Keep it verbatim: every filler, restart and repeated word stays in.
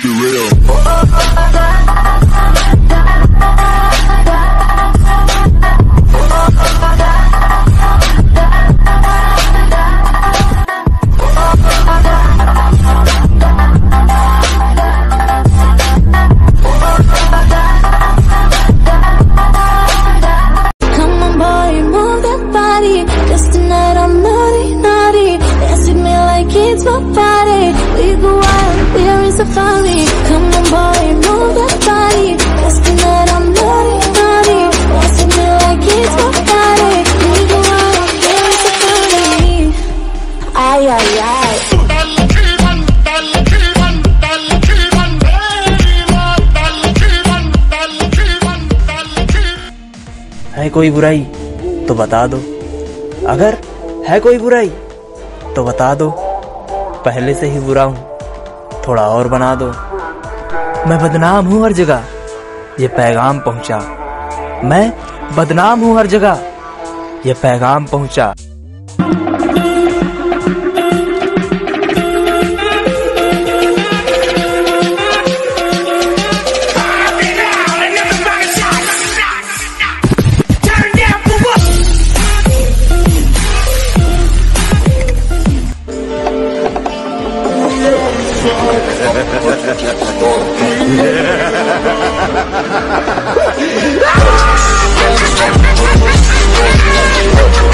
keep it real. है कोई बुराई तो बता दो, अगर है कोई बुराई तो बता दो, पहले से ही बुरा हूँ थोड़ा और बना दो। मैं बदनाम हूँ हर जगह ये पैगाम पहुँचा, मैं बदनाम हूँ हर जगह ये पैगाम पहुँचा। Yeah.